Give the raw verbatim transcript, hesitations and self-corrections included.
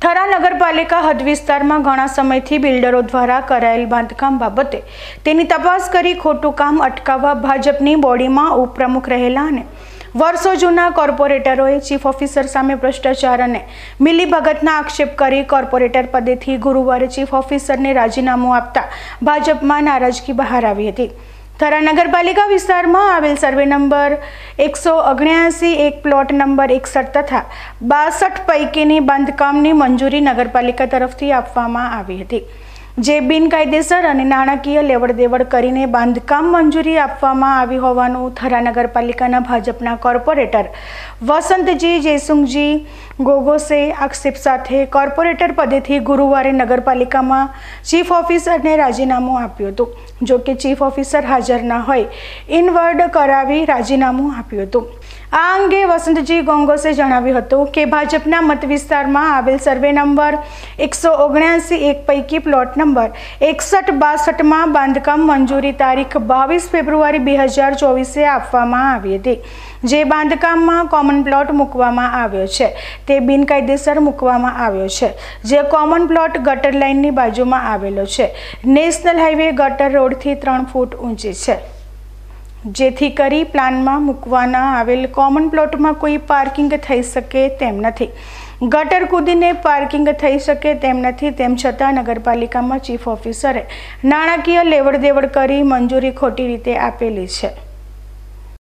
થરા નગરપાલિકા હદ વિસ્તારમાં ઘણા સમયથી બિલ્ડરો દ્વારા કરાયેલ બાંધકામ બાબતે તેની તપાસ કરી ખોટું કામ અટકાવવા ભાજપની બોડીમાં ઉપપ્રમુખ રહેલા અને વર્ષો જૂના કોર્પોરેટરોએ ચીફ ઓફિસર સામે ભ્રષ્ટાચાર અને મિલીભગતના આક્ષેપ કરી કોર્પોરેટર પદેથી ગુરુવારે ચીફ ઓફિસરને રાજીનામું આપતા ભાજપમાં નારાજગી બહાર આવી હતી। થરા નગરપાલિકા વિસ્તારમાં આવેલ સર્વે નંબર એકસો ઓગણ્યાસી એક પ્લોટ નંબર એકસઠ તથા બાસઠ પૈકીની બાંધકામની મંજૂરી નગરપાલિકા તરફથી આપવામાં આવી હતી, જે બિનકાયદેસર અને નાણાકીય લેવડ દેવડ કરીને બાંધકામ મંજૂરી આપવામાં આવી હોવાનું થરા નગરપાલિકાના ભાજપના કોર્પોરેટર વસંતજી જયસુંગજી ગોગોસે આક્ષેપ સાથે કોર્પોરેટર પદેથી ગુરુવારે નગરપાલિકામાં ચીફ ઓફિસરને રાજીનામું આપ્યું હતું। જો કે ચીફ ઓફિસર હાજર ન હોય ઇનવર્ડ કરાવી રાજીનામું આપ્યું હતું। આ અંગે વસંતજી ગોંગોસે જણાવ્યું હતું કે ભાજપના મત વિસ્તારમાં આવેલ સર્વે નંબર એકસો ઓગણ્યાસી એક પૈકી પ્લોટ નંબર એકસઠ બાસઠમાં બાંધકામ મંજૂરી તારીખ બાવીસ ફેબ્રુઆરી બે હજાર ચોવીસે આપવામાં આવી હતી, જે બાંધકામમાં કોમન પ્લોટ મૂકવામાં આવ્યો છે તે બિનકાયદેસર મૂકવામાં આવ્યો છે, જે કોમન પ્લોટ ગટર લાઇનની બાજુમાં આવેલો છે। નેશનલ હાઈવે ગટર રોડથી ત્રણ ફૂટ ઊંચી છે, જેથી કરી પ્લાનમાં મૂકવાના આવેલ કોમન પ્લોટમાં કોઈ પાર્કિંગ થઈ શકે તેમ નથી। ગટર કૂદીને પાર્કિંગ થઈ શકે તેમ નથી। તેમ છતાં નગરપાલિકામાં ચીફ ઓફિસરે નાણાકીય લેવડ દેવડ કરી મંજૂરી ખોટી રીતે આપેલી છે।